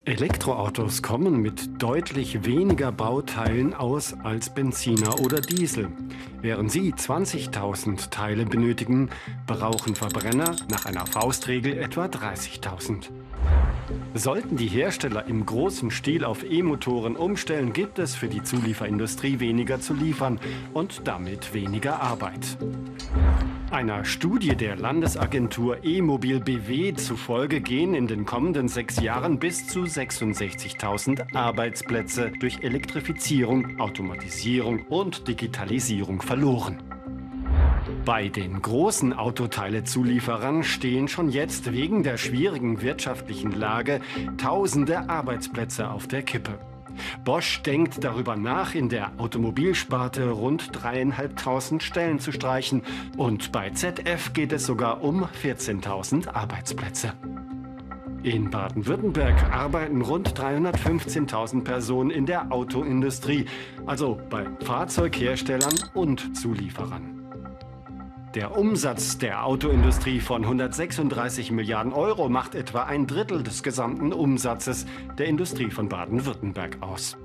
Elektroautos kommen mit deutlich weniger Bauteilen aus als Benziner oder Diesel. Während sie 20.000 Teile benötigen, brauchen Verbrenner nach einer Faustregel etwa 30.000. Sollten die Hersteller im großen Stil auf E-Motoren umstellen, gibt es für die Zulieferindustrie weniger zu liefern und damit weniger Arbeit. Einer Studie der Landesagentur E-Mobil BW zufolge gehen in den kommenden 6 Jahren bis zu 66.000 Arbeitsplätze durch Elektrifizierung, Automatisierung und Digitalisierung verloren. Bei den großen Autoteilezulieferern stehen schon jetzt wegen der schwierigen wirtschaftlichen Lage tausende Arbeitsplätze auf der Kippe. Bosch denkt darüber nach, in der Automobilsparte rund 3.500 Stellen zu streichen. Und bei ZF geht es sogar um 14.000 Arbeitsplätze. In Baden-Württemberg arbeiten rund 315.000 Personen in der Autoindustrie, also bei Fahrzeugherstellern und Zulieferern. Der Umsatz der Autoindustrie von 136 Milliarden Euro macht etwa ein Drittel des gesamten Umsatzes der Industrie von Baden-Württemberg aus.